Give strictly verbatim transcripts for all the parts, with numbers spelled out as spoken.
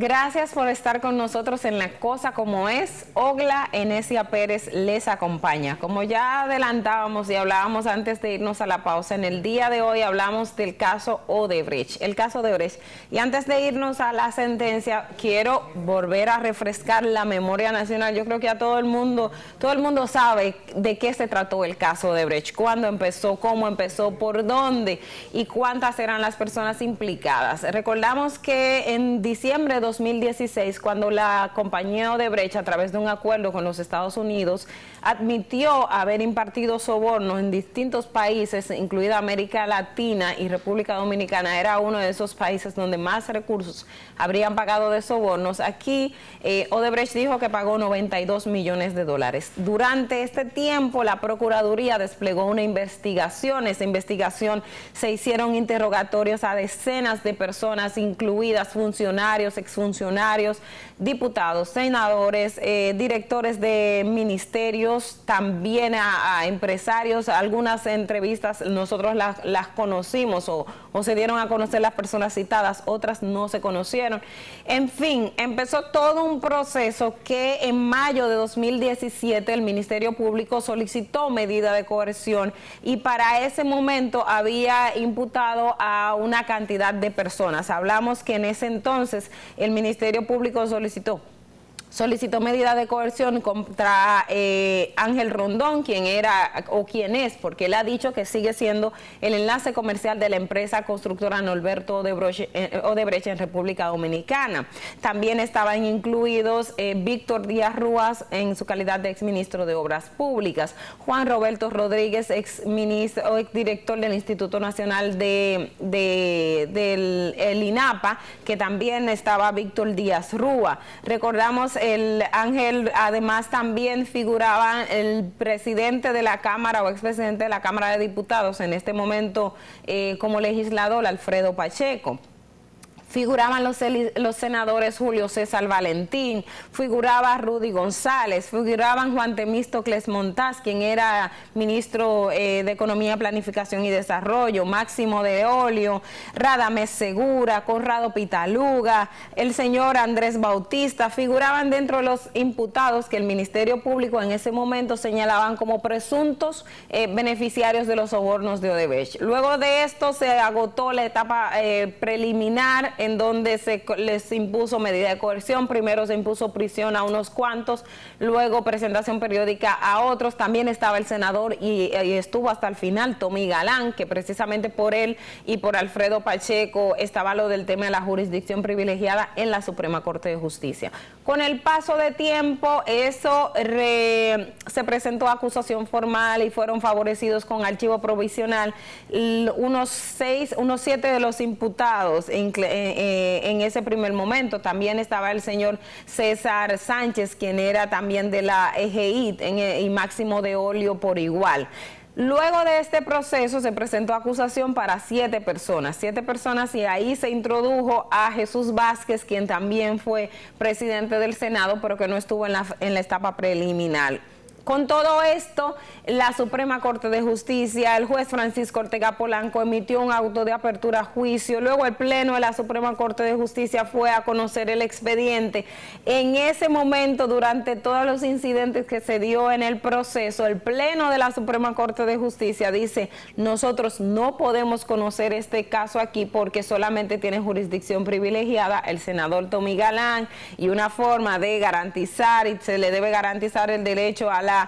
Gracias por estar con nosotros en La Cosa Como Es. Ogla Enesia Pérez les acompaña. Como ya adelantábamos y hablábamos antes de irnos a la pausa, en el día de hoy hablamos del caso Odebrecht, el caso Odebrecht. Y antes de irnos a la sentencia, quiero volver a refrescar la memoria nacional. Yo creo que a todo el mundo, todo el mundo sabe de qué se trató el caso Odebrecht, cuándo empezó, cómo empezó, por dónde y cuántas eran las personas implicadas. Recordamos que en diciembre de dos mil dieciséis, cuando la compañía Odebrecht, a través de un acuerdo con los Estados Unidos, admitió haber impartido sobornos en distintos países, incluida América Latina y República Dominicana, era uno de esos países donde más recursos habrían pagado de sobornos. Aquí eh, Odebrecht dijo que pagó noventa y dos millones de dólares. Durante este tiempo, la Procuraduría desplegó una investigación. Esa investigación se hicieron interrogatorios a decenas de personas, incluidas funcionarios, exfuncionarios, diputados, senadores, eh, directores de ministerios, también a, a empresarios. Algunas entrevistas nosotros las, las conocimos o, o se dieron a conocer las personas citadas, otras no se conocieron. En fin, empezó todo un proceso que en mayo de dos mil diecisiete el Ministerio Público solicitó medida de coerción y para ese momento había imputado a una cantidad de personas. Hablamos que en ese entonces el Ministerio Público solicitó solicitó medida de coerción contra eh, Ángel Rondón, quien era o quien es, porque él ha dicho que sigue siendo el enlace comercial de la empresa constructora Norberto Odebrecht, eh, Odebrecht en República Dominicana. También estaban incluidos eh, Víctor Díaz Rúas en su calidad de exministro de Obras Públicas, Juan Roberto Rodríguez, exministro o exdirector del Instituto Nacional de, de, del el INAPA, que también estaba Víctor Díaz Rúa. Recordamos el Ángel, además también figuraba el presidente de la Cámara o expresidente de la Cámara de Diputados, en este momento eh, como legislador, Alfredo Pacheco. Figuraban los, los senadores Julio César Valentín, figuraba Rudy González, figuraban Juan Temístocles Montaz, quien era ministro eh, de Economía, Planificación y Desarrollo, Máximo de Olio, Radamés Segura, Conrado Pitaluga, el señor Andrés Bautista. Figuraban dentro de los imputados que el Ministerio Público en ese momento señalaban como presuntos eh, beneficiarios de los sobornos de Odebrecht. Luego de esto se agotó la etapa eh, preliminar, en donde se les impuso medida de coerción. Primero se impuso prisión a unos cuantos, luego presentación periódica a otros. También estaba el senador y, y estuvo hasta el final Tommy Galán, que precisamente por él y por Alfredo Pacheco estaba lo del tema de la jurisdicción privilegiada en la Suprema Corte de Justicia. Con el paso de tiempo, eso re, se presentó acusación formal y fueron favorecidos con archivo provisional unos seis, unos siete de los imputados en, en Eh, en ese primer momento. También estaba el señor César Sánchez, quien era también de la E G I en, y Máximo de Olio por igual. Luego de este proceso se presentó acusación para siete personas, siete personas y ahí se introdujo a Jesús Vázquez, quien también fue presidente del Senado, pero que no estuvo en la, en la etapa preliminar. Con todo esto, la Suprema Corte de Justicia, el juez Francisco Ortega Polanco emitió un auto de apertura a juicio. Luego el Pleno de la Suprema Corte de Justicia fue a conocer el expediente. En ese momento, durante todos los incidentes que se dio en el proceso, el Pleno de la Suprema Corte de Justicia dice: nosotros no podemos conocer este caso aquí porque solamente tiene jurisdicción privilegiada el senador Tommy Galán, y una forma de garantizar, y se le debe garantizar el derecho a la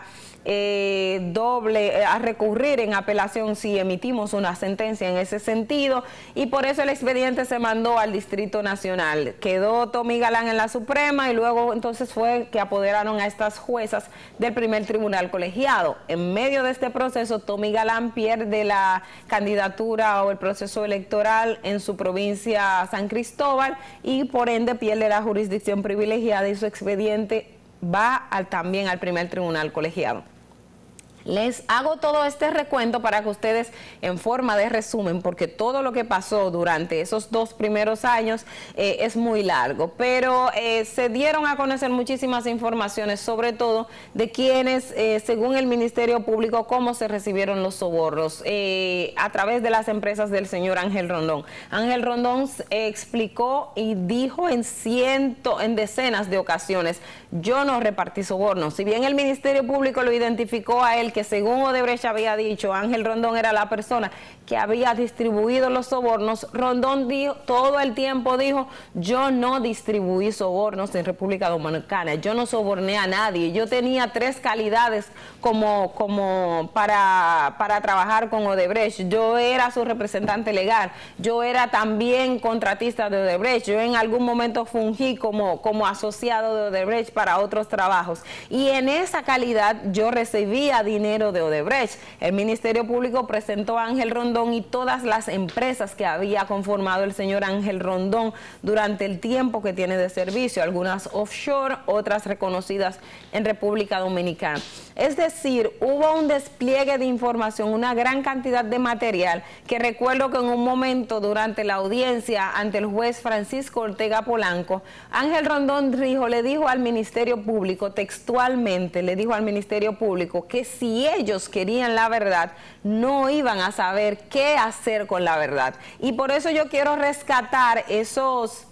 Eh, doble eh, a recurrir en apelación si emitimos una sentencia en ese sentido, y por eso el expediente se mandó al Distrito Nacional. Quedó Tommy Galán en la Suprema y luego entonces fue que apoderaron a estas juezas del primer tribunal colegiado. En medio de este proceso, Tommy Galán pierde la candidatura o el proceso electoral en su provincia San Cristóbal y por ende pierde la jurisdicción privilegiada y su expediente va al, también al primer tribunal colegiado. Les hago todo este recuento para que ustedes, en forma de resumen, porque todo lo que pasó durante esos dos primeros años eh, es muy largo, pero eh, se dieron a conocer muchísimas informaciones, sobre todo de quienes, eh, según el Ministerio Público, cómo se recibieron los sobornos eh, a través de las empresas del señor Ángel Rondón. Ángel Rondón eh, explicó y dijo en ciento, en decenas de ocasiones: yo no repartí sobornos. Si bien el Ministerio Público lo identificó a él, que según Odebrecht había dicho, Ángel Rondón era la persona que había distribuido los sobornos, Rondón dijo, todo el tiempo dijo: yo no distribuí sobornos en República Dominicana, yo no soborné a nadie, yo tenía tres calidades como, como para, para trabajar con Odebrecht. Yo era su representante legal, yo era también contratista de Odebrecht, yo en algún momento fungí como, como asociado de Odebrecht para otros trabajos, y en esa calidad yo recibía dinero de Odebrecht. El Ministerio Público presentó a Ángel Rondón y todas las empresas que había conformado el señor Ángel Rondón durante el tiempo que tiene de servicio, algunas offshore, otras reconocidas en República Dominicana. Es decir, hubo un despliegue de información, una gran cantidad de material, que recuerdo que en un momento durante la audiencia ante el juez Francisco Ortega Polanco, Ángel Rondón Rijo le dijo al Ministerio Público, textualmente le dijo al Ministerio Público, que si ellos querían la verdad, no iban a saber qué hacer con la verdad. Y por eso yo quiero rescatar esos...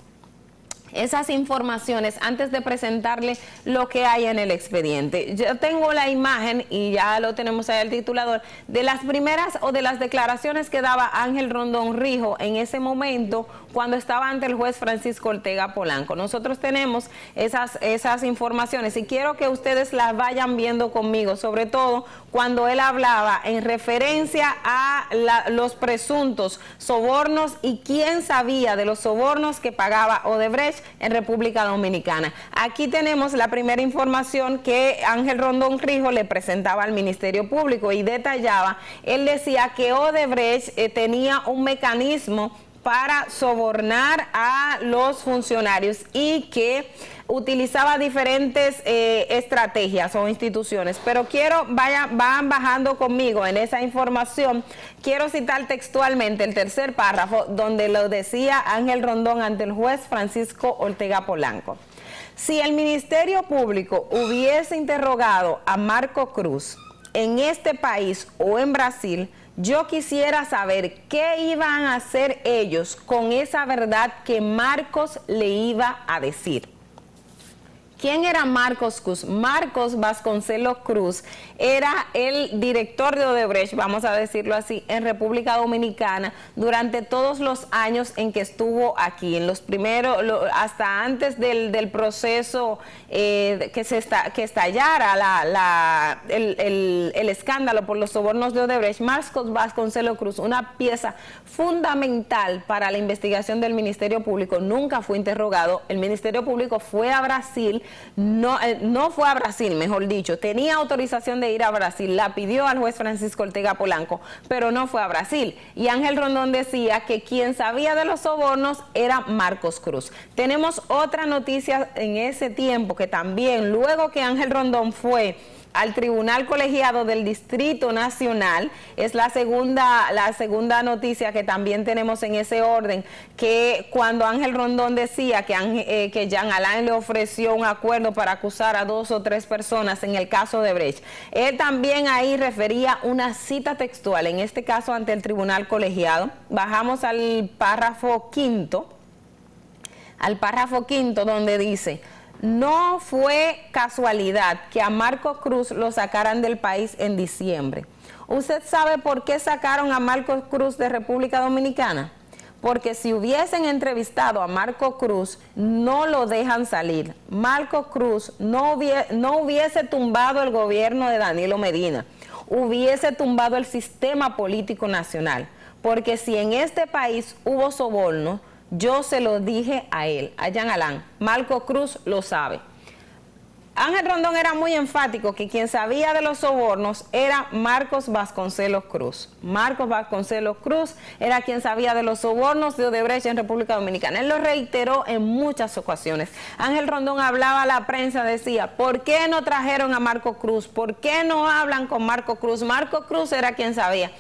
esas informaciones antes de presentarle lo que hay en el expediente. Yo tengo la imagen, y ya lo tenemos ahí el titulador, de las primeras o de las declaraciones que daba Ángel Rondón Rijo en ese momento cuando estaba ante el juez Francisco Ortega Polanco. Nosotros tenemos esas, esas informaciones y quiero que ustedes las vayan viendo conmigo, sobre todo cuando él hablaba en referencia a la, los presuntos sobornos y quién sabía de los sobornos que pagaba Odebrecht en República Dominicana. Aquí tenemos la primera información que Ángel Rondón Rijo le presentaba al Ministerio Público y detallaba. Él decía que Odebrecht eh, tenía un mecanismo para sobornar a los funcionarios y que utilizaba diferentes eh, estrategias o instituciones, pero quiero, vaya, van bajando conmigo en esa información, quiero citar textualmente el tercer párrafo donde lo decía Ángel Rondón ante el juez Francisco Ortega Polanco. Si el Ministerio Público hubiese interrogado a Marco Cruz en este país o en Brasil, yo quisiera saber qué iban a hacer ellos con esa verdad que Marcos le iba a decir. ¿Quién era Marcos Cruz? Marcos Vasconcelos Cruz era el director de Odebrecht, vamos a decirlo así, en República Dominicana durante todos los años en que estuvo aquí, en los primeros, lo, hasta antes del, del proceso eh, que, se está, que estallara la, la, el, el, el escándalo por los sobornos de Odebrecht. Marcos Vasconcelos Cruz, una pieza fundamental para la investigación del Ministerio Público, nunca fue interrogado. El Ministerio Público fue a Brasil. No, eh, no fue a Brasil, mejor dicho, tenía autorización de ir a Brasil, la pidió al juez Francisco Ortega Polanco, pero no fue a Brasil. Y Ángel Rondón decía que quien sabía de los sobornos era Marcos Cruz. Tenemos otra noticia en ese tiempo que también, luego que Ángel Rondón fue al Tribunal Colegiado del Distrito Nacional, es la segunda, la segunda noticia que también tenemos en ese orden, que cuando Ángel Rondón decía que, eh, que Jean Alain le ofreció un acuerdo para acusar a dos o tres personas en el caso de Brecht, él también ahí refería una cita textual, en este caso ante el Tribunal Colegiado. Bajamos al párrafo quinto, al párrafo quinto donde dice: no fue casualidad que a Marcos Cruz lo sacaran del país en diciembre. ¿Usted sabe por qué sacaron a Marcos Cruz de República Dominicana? Porque si hubiesen entrevistado a Marcos Cruz, no lo dejan salir. Marcos Cruz no hubiese, no hubiese tumbado el gobierno de Danilo Medina, hubiese tumbado el sistema político nacional. Porque si en este país hubo soborno, yo se lo dije a él, a Jean Alain, Marcos Cruz lo sabe. Ángel Rondón era muy enfático que quien sabía de los sobornos era Marcos Vasconcelos Cruz. Marcos Vasconcelos Cruz era quien sabía de los sobornos de Odebrecht en República Dominicana. Él lo reiteró en muchas ocasiones. Ángel Rondón hablaba a la prensa, decía, ¿por qué no trajeron a Marco Cruz? ¿Por qué no hablan con Marco Cruz? Marco Cruz era quien sabía.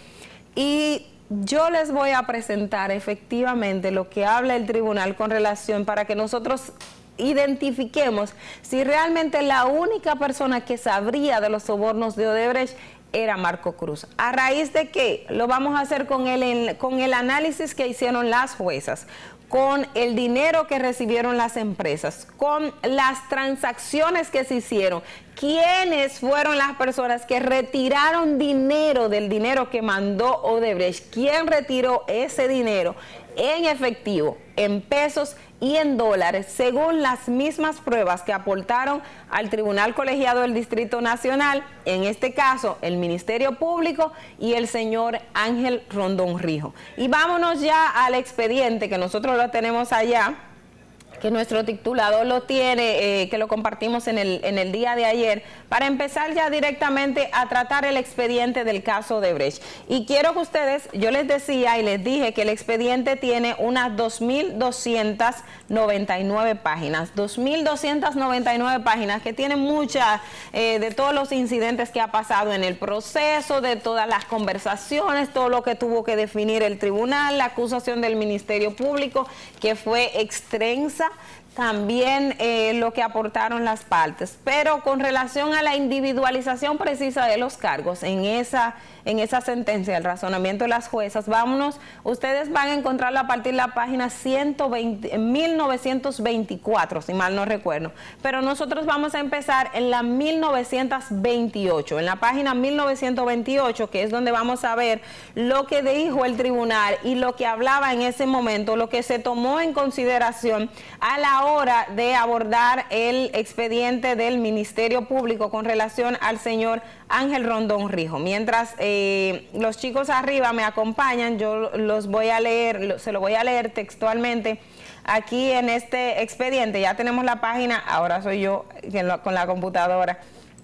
Y yo les voy a presentar efectivamente lo que habla el tribunal con relación para que nosotros identifiquemos si realmente la única persona que sabría de los sobornos de Odebrecht era Marco Cruz. ¿A raíz de qué? Lo vamos a hacer con el, con el análisis que hicieron las juezas, con el dinero que recibieron las empresas, con las transacciones que se hicieron, quiénes fueron las personas que retiraron dinero del dinero que mandó Odebrecht, quién retiró ese dinero en efectivo, en pesos y en dólares, según las mismas pruebas que aportaron al Tribunal Colegiado del Distrito Nacional, en este caso el Ministerio Público y el señor Ángel Rondón Rijo. Y vámonos ya al expediente, que nosotros lo tenemos allá, que nuestro titulador lo tiene, eh, que lo compartimos en el, en el día de ayer, para empezar ya directamente a tratar el expediente del caso Odebrecht. Y quiero que ustedes, yo les decía y les dije que el expediente tiene unas dos mil doscientas noventa y nueve páginas, dos mil doscientas noventa y nueve páginas, que tienen muchas, eh, de todos los incidentes que ha pasado en el proceso, de todas las conversaciones, todo lo que tuvo que definir el tribunal, la acusación del Ministerio Público, que fue extensa, también eh, lo que aportaron las partes, pero con relación a la individualización precisa de los cargos en esa, en esa sentencia, el razonamiento de las juezas, vámonos, ustedes van a encontrarlo a partir de la página ciento veinte, mil novecientos veinticuatro, si mal no recuerdo, pero nosotros vamos a empezar en la mil novecientos veintiocho, en la página mil novecientos veintiocho, que es donde vamos a ver lo que dijo el tribunal y lo que hablaba en ese momento, lo que se tomó en consideración a la hora de abordar el expediente del Ministerio Público con relación al señor Ángel Rondón Rijo. Mientras eh, los chicos arriba me acompañan, yo los voy a leer, se lo voy a leer textualmente aquí en este expediente. Ya tenemos la página, ahora soy yo con la computadora,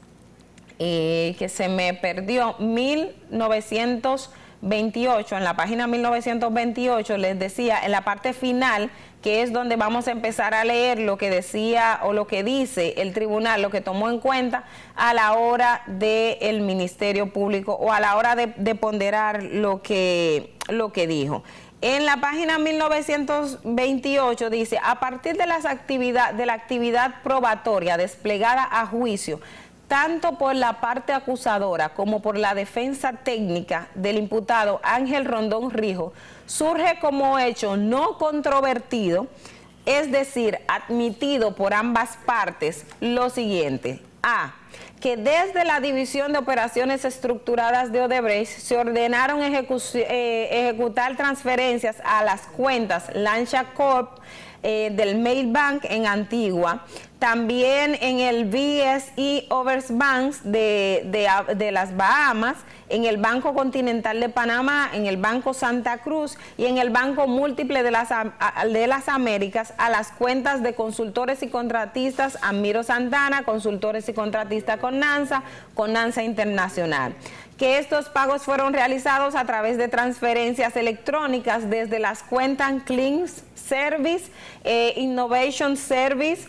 eh, que se me perdió, mil novecientos veintiocho, en la página mil novecientos veintiocho, les decía, en la parte final, que es donde vamos a empezar a leer lo que decía o lo que dice el tribunal, lo que tomó en cuenta a la hora del Ministerio Público o a la hora de, de ponderar lo que, lo que dijo. En la página mil novecientos veintiocho dice, a partir de, las actividad, de la actividad probatoria desplegada a juicio, tanto por la parte acusadora como por la defensa técnica del imputado Ángel Rondón Rijo, surge como hecho no controvertido, es decir, admitido por ambas partes, lo siguiente. A. Que desde la División de Operaciones Estructuradas de Odebrecht se ordenaron ejecu eh, ejecutar transferencias a las cuentas Lancia Corp eh, del Mail Bank en Antigua, también en el B S E Oversbanks de, de, de las Bahamas, en el Banco Continental de Panamá, en el Banco Santa Cruz y en el Banco Múltiple de las, de las Américas a las cuentas de consultores y contratistas Amiro Santana, consultores y contratistas con NANSA, con NANSA Internacional. Que estos pagos fueron realizados a través de transferencias electrónicas desde las cuentas Clean Service, eh, Innovation Service,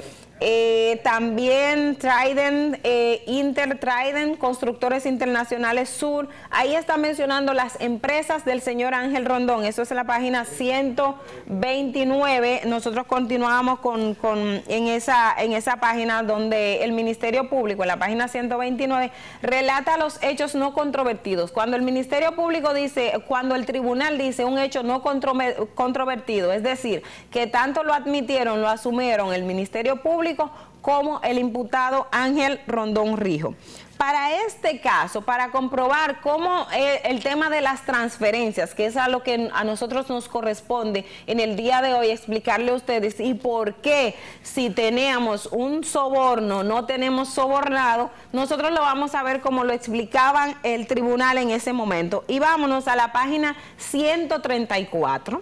Eh, también Trident, eh, Inter Trident, Constructores Internacionales Sur. Ahí está mencionando las empresas del señor Ángel Rondón. Eso es en la página ciento veintinueve. Nosotros continuamos con, con, en, esa, en esa página donde el Ministerio Público, en la página ciento veintinueve, relata los hechos no controvertidos. Cuando el Ministerio Público dice, cuando el tribunal dice un hecho no controvertido, es decir, que tanto lo admitieron, lo asumieron el Ministerio Público como el imputado Ángel Rondón Rijo. Para este caso, para comprobar cómo el, el tema de las transferencias, que es a lo que a nosotros nos corresponde en el día de hoy explicarle a ustedes y por qué si teníamos un soborno, no tenemos sobornado, nosotros lo vamos a ver como lo explicaban el tribunal en ese momento. Y vámonos a la página ciento treinta y cuatro.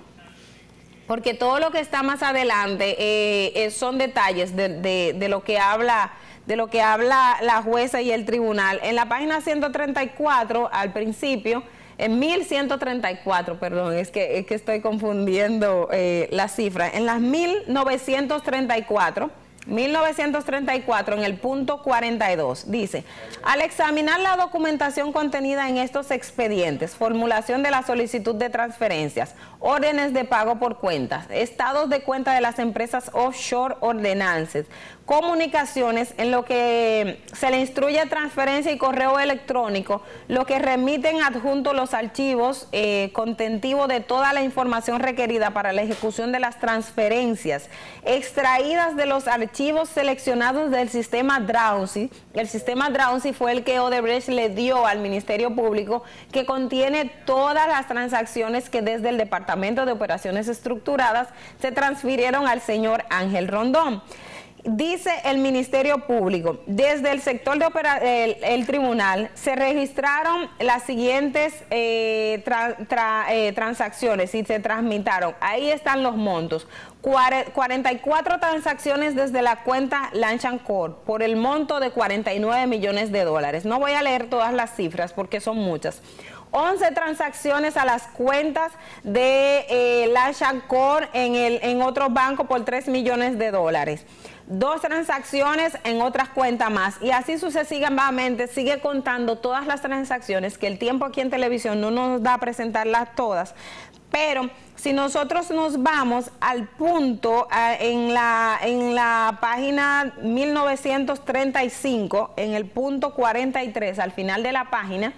Porque todo lo que está más adelante eh, eh, son detalles de, de, de lo que habla de lo que habla la jueza y el tribunal. En la página ciento treinta y cuatro, al principio, en mil ciento treinta y cuatro, perdón, es que, es que estoy confundiendo eh, la cifra. En las mil novecientos treinta y cuatro, mil novecientos treinta y cuatro, en el punto cuarenta y dos, dice: al examinar la documentación contenida en estos expedientes, formulación de la solicitud de transferencias, órdenes de pago por cuentas, estados de cuenta de las empresas offshore, ordenanzas, comunicaciones en lo que se le instruye transferencia y correo electrónico, lo que remiten adjuntos los archivos eh, contentivos de toda la información requerida para la ejecución de las transferencias extraídas de los archivos seleccionados del sistema Drowsy. El sistema Drowsy fue el que Odebrecht le dio al Ministerio Público, que contiene todas las transacciones que desde el Departamento de Operaciones Estructuradas se transfirieron al señor Ángel Rondón. Dice el Ministerio Público: desde el sector de opera, el, el tribunal se registraron las siguientes eh, tra, tra, eh, transacciones y se transmitaron. Ahí están los montos. cuarenta y cuatro transacciones desde la cuenta Lanchan Corp por el monto de cuarenta y nueve millones de dólares. No voy a leer todas las cifras porque son muchas. once transacciones a las cuentas de eh, Lanchan Corp en, el, en otro banco por tres millones de dólares. Dos transacciones en otras cuentas más, y así sucesivamente sigue contando todas las transacciones, que el tiempo aquí en televisión no nos da a presentarlas todas, pero si nosotros nos vamos al punto uh, en, la, en la página mil novecientos treinta y cinco, en el punto cuarenta y tres, al final de la página,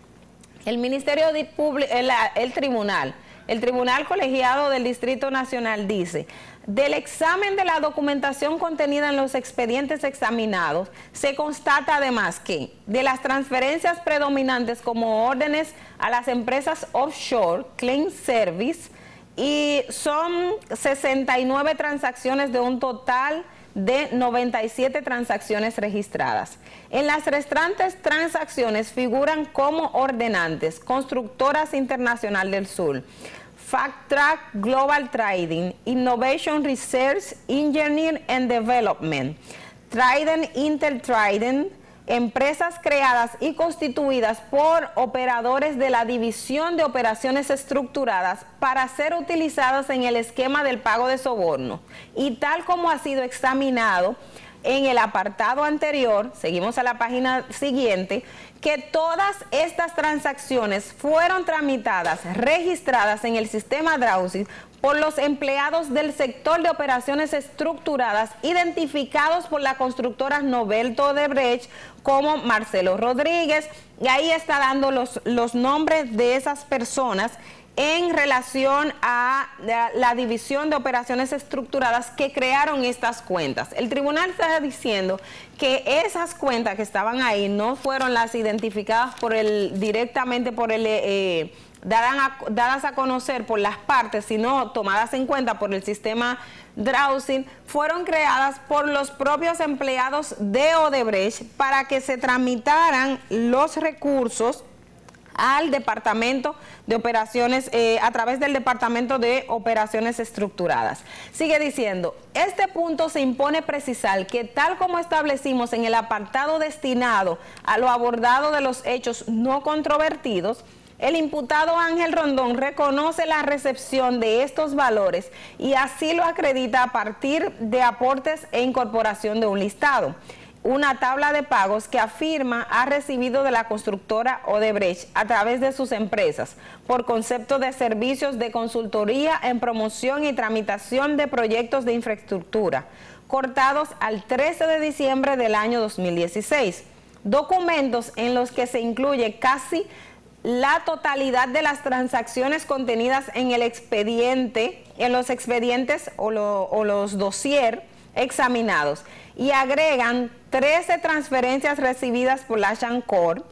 el Ministerio de Publi- el, el Tribunal, el Tribunal Colegiado del Distrito Nacional dice: del examen de la documentación contenida en los expedientes examinados, se constata además que de las transferencias predominantes como órdenes a las empresas offshore, Clean Service, y son sesenta y nueve transacciones de un total de noventa y siete transacciones registradas. En las restantes transacciones figuran como ordenantes Constructoras Internacional del Sur, FactTrack Global Trading, Innovation Research, Engineering and Development, Trident Intertrident, empresas creadas y constituidas por operadores de la División de Operaciones Estructuradas para ser utilizadas en el esquema del pago de soborno. Y tal como ha sido examinado en el apartado anterior, seguimos a la página siguiente, que todas estas transacciones fueron tramitadas, registradas en el sistema Drowsy por los empleados del sector de operaciones estructuradas, identificados por la constructora Novelto Odebrecht como Marcelo Rodríguez, y ahí está dando los, los nombres de esas personas en relación a la, la División de Operaciones Estructuradas que crearon estas cuentas. El tribunal está diciendo que esas cuentas que estaban ahí no fueron las identificadas por el, directamente por el... Eh, dadas a, dadas a conocer por las partes, sino tomadas en cuenta por el sistema Drowsy, fueron creadas por los propios empleados de Odebrecht para que se tramitaran los recursos al Departamento de Operaciones, eh, a través del Departamento de Operaciones Estructuradas. Sigue diciendo: este punto se impone precisar que, tal como establecimos en el apartado destinado a lo abordado de los hechos no controvertidos, el imputado Ángel Rondón reconoce la recepción de estos valores y así lo acredita a partir de aportes e incorporación de un listado, una tabla de pagos que afirma ha recibido de la constructora Odebrecht a través de sus empresas por concepto de servicios de consultoría en promoción y tramitación de proyectos de infraestructura, cortados al trece de diciembre del año dos mil dieciséis. Documentos en los que se incluye casi la totalidad de las transacciones contenidas en el expediente, en los expedientes o, lo, o los dossier examinados, y agregan trece transferencias recibidas por la Lanchan Corp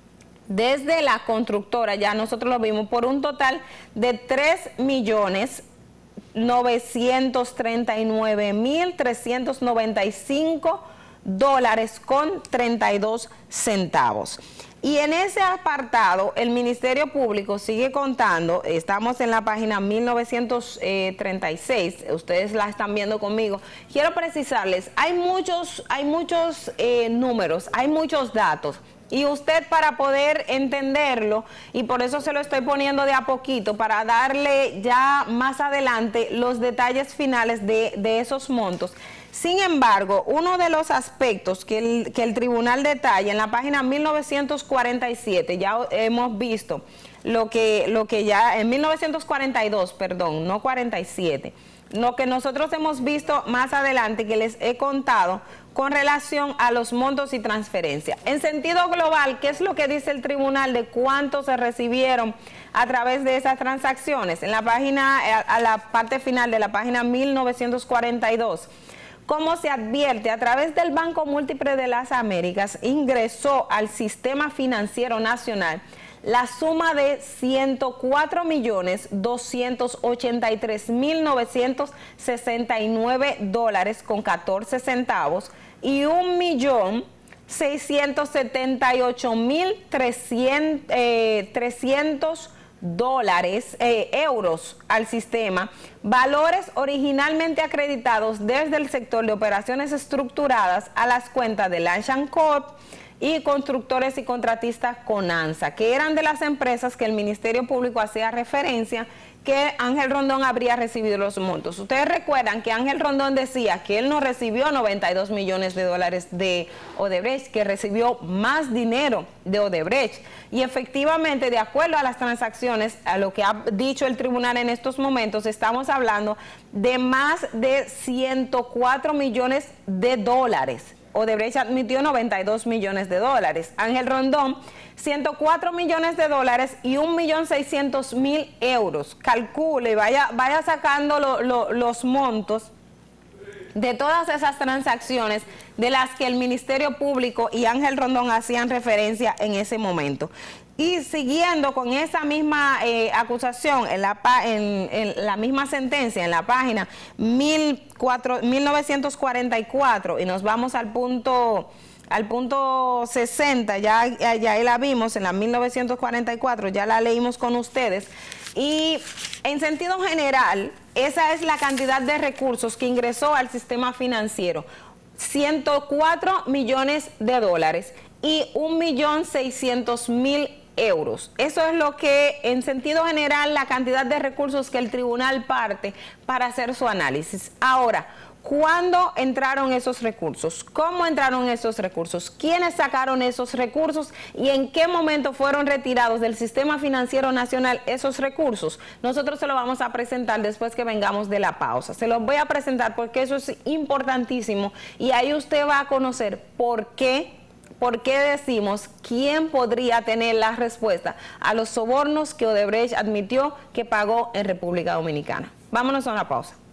desde la constructora, ya nosotros lo vimos, por un total de tres millones novecientos treinta y nueve mil trescientos noventa y cinco dólares con treinta y dos centavos. Y en ese apartado, el Ministerio Público sigue contando, estamos en la página mil novecientos treinta y seis, ustedes la están viendo conmigo. Quiero precisarles, hay muchos, hay muchos eh, números, hay muchos datos. Y usted, para poder entenderlo, y por eso se lo estoy poniendo de a poquito, para darle ya más adelante los detalles finales de, de esos montos. Sin embargo, uno de los aspectos que el, que el tribunal detalla en la página mil novecientos cuarenta y siete, ya hemos visto lo que, lo que ya, en mil novecientos cuarenta y dos, perdón, no cuarenta y siete, lo que nosotros hemos visto más adelante, que les he contado con relación a los montos y transferencias. En sentido global, ¿qué es lo que dice el tribunal de cuánto se recibieron a través de esas transacciones? En la página, a la parte final de la página mil novecientos cuarenta y dos, como se advierte, a través del Banco Múltiple de las Américas ingresó al sistema financiero nacional la suma de ciento cuatro millones doscientos ochenta y tres mil novecientos sesenta y nueve dólares con catorce centavos y un millón seiscientos setenta y ocho mil trescientos dólares, eh, euros al sistema, valores originalmente acreditados desde el sector de operaciones estructuradas a las cuentas de Lanshan Corp y constructores y contratistas Conanza, que eran de las empresas que el Ministerio Público hacía referencia que Ángel Rondón habría recibido los montos. Ustedes recuerdan que Ángel Rondón decía que él no recibió noventa y dos millones de dólares de Odebrecht, que recibió más dinero de Odebrecht. Y efectivamente, de acuerdo a las transacciones, a lo que ha dicho el tribunal en estos momentos, estamos hablando de más de ciento cuatro millones de dólares. Odebrecht admitió noventa y dos millones de dólares. Ángel Rondón, ciento cuatro millones de dólares y un millón seiscientos mil euros. Calcule, vaya, vaya sacando lo, lo, los montos de todas esas transacciones de las que el Ministerio Público y Ángel Rondón hacían referencia en ese momento. Y siguiendo con esa misma eh, acusación, en la, en, en la misma sentencia, en la página mil novecientos cuarenta y cuatro, y nos vamos al punto, al punto sesenta, ya, ya ahí la vimos, en la mil novecientos cuarenta y cuatro, ya la leímos con ustedes. Y en sentido general, esa es la cantidad de recursos que ingresó al sistema financiero, ciento cuatro millones de dólares y un millón seiscientos mil euros. Eso es lo que, en sentido general, la cantidad de recursos que el tribunal parte para hacer su análisis. Ahora, ¿cuándo entraron esos recursos? ¿Cómo entraron esos recursos? ¿Quiénes sacaron esos recursos? ¿Y en qué momento fueron retirados del sistema financiero nacional esos recursos? Nosotros se lo vamos a presentar después que vengamos de la pausa. Se los voy a presentar porque eso es importantísimo y ahí usted va a conocer por qué ¿Por qué decimos quién podría tener la respuesta a los sobornos que Odebrecht admitió que pagó en República Dominicana? Vámonos a una pausa.